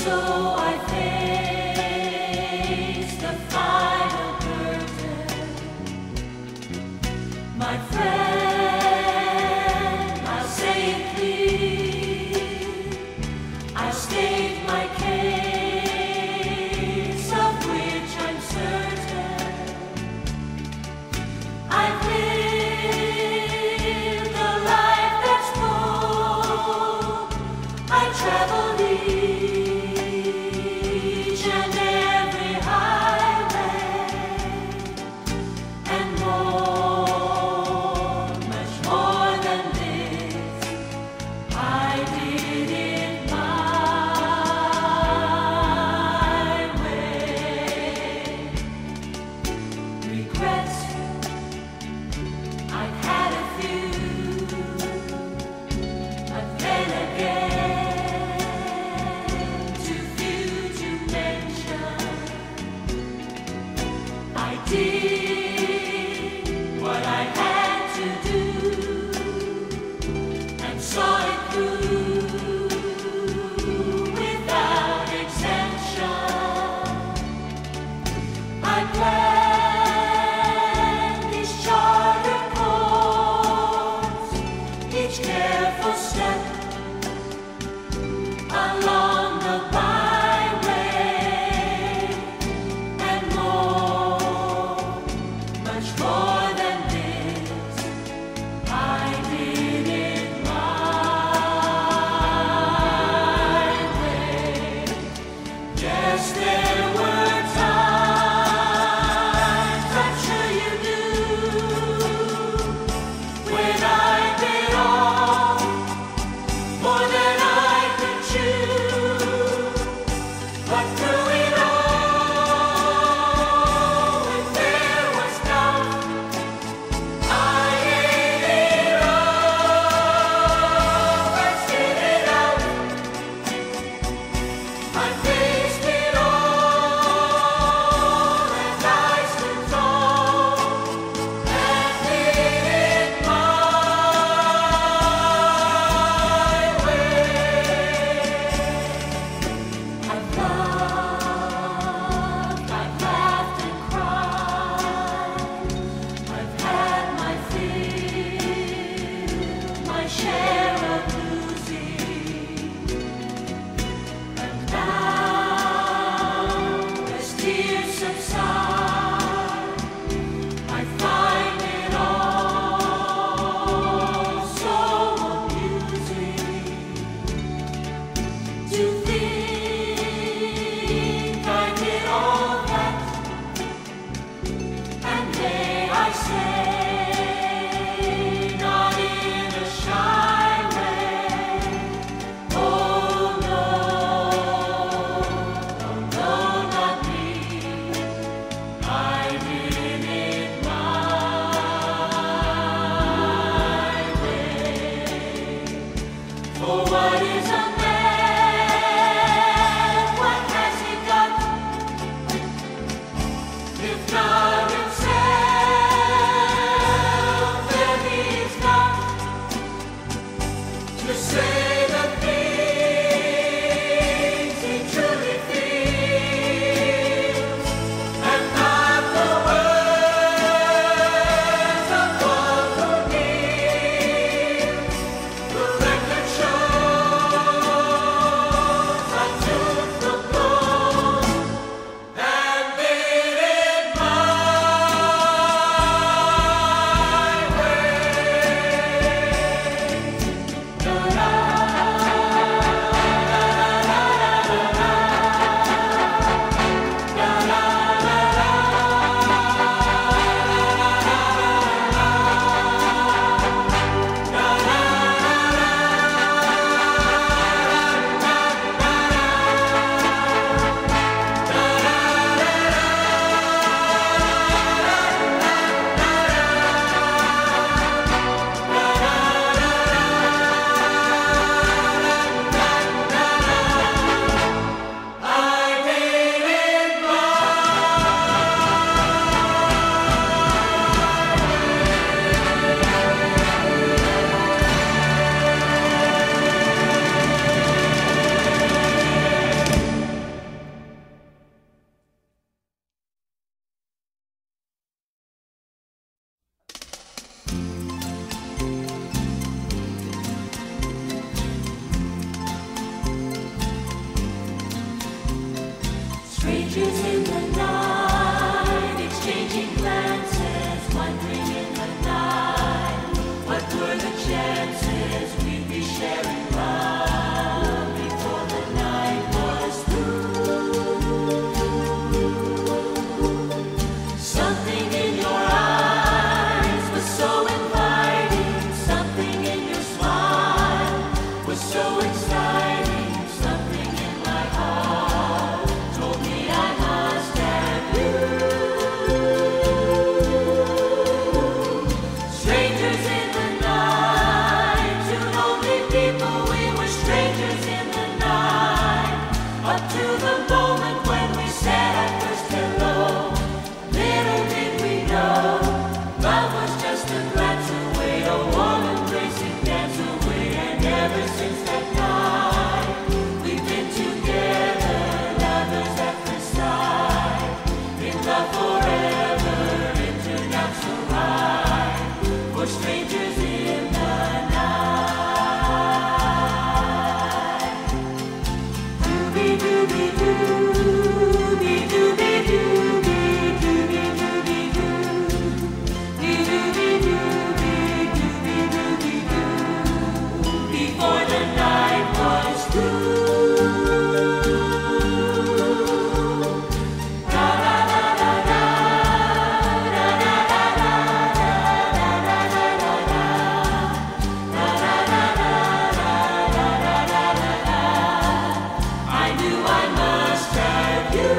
So I face the final curtain. My friend, I'll say it clear. I've stated my case, of which I'm certain. I've lived a life that's full. I traveled each and every highway, and more, much more than this, I did it my way. Regrets, I've had a few, but then again, too few to mention. I did what I had to do and saw it through without exemption. I planned each charted course, each careful step along the byway, and more, much more than this, I did it my way. Yes, there were times, I'm sure you do, when I bit off more than I could chew. But through it all, if there was doubt, I ate it up and spit it out. I faced it all as I stood tall and did it my way. I've loved, I've laughed and cried. I've had my fill, my share of losing, and now Before the night was through. I knew I must have you.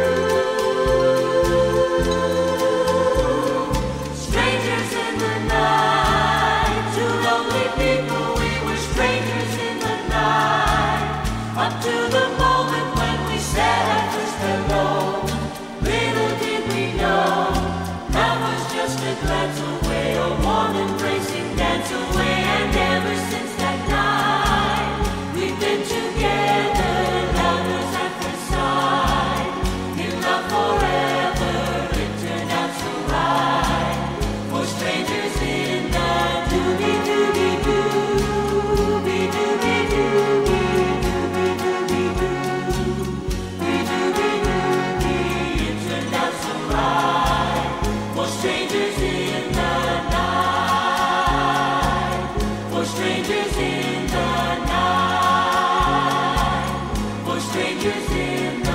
Strangers in the night, two lonely people, we were strangers in the night. Up to the moment when we said our first hello, little did we know that was just a glance away, a warm embracing dance away. And ever since that night, we've been together, lovers at first sight, in love forever. It turned out so right, for strangers in the doobie doobie doobie doobie doobie doobie doobie doobie. It turned out so right, for strangers in the night, for strangers in the night, for strangers in the